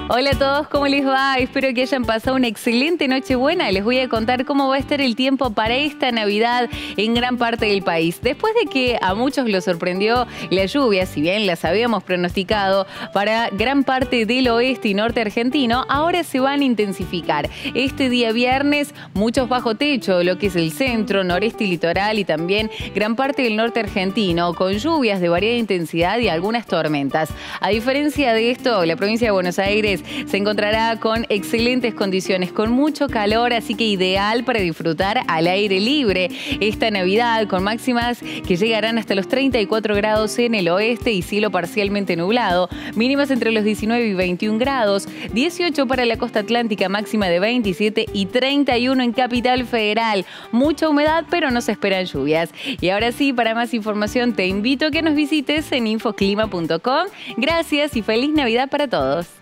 Hola a todos, ¿cómo les va? Espero que hayan pasado una excelente Nochebuena. Les voy a contar cómo va a estar el tiempo para esta Navidad en gran parte del país. Después de que a muchos los sorprendió la lluvia, si bien las habíamos pronosticado para gran parte del oeste y norte argentino, ahora se van a intensificar. Este día viernes, muchos bajo techo, lo que es el centro, noreste y litoral y también gran parte del norte argentino, con lluvias de variada intensidad y algunas tormentas. A diferencia de esto, la provincia de Buenos Aires se encontrará con excelentes condiciones, con mucho calor, así que ideal para disfrutar al aire libre esta Navidad, con máximas que llegarán hasta los 34 grados en el oeste y cielo parcialmente nublado, mínimas entre los 19 y 21 grados, 18 para la costa atlántica, máxima de 27 y 31 en Capital Federal. Mucha humedad, pero no se esperan lluvias. Y ahora sí, para más información te invito a que nos visites en infoclima.com. Gracias y feliz Navidad para todos.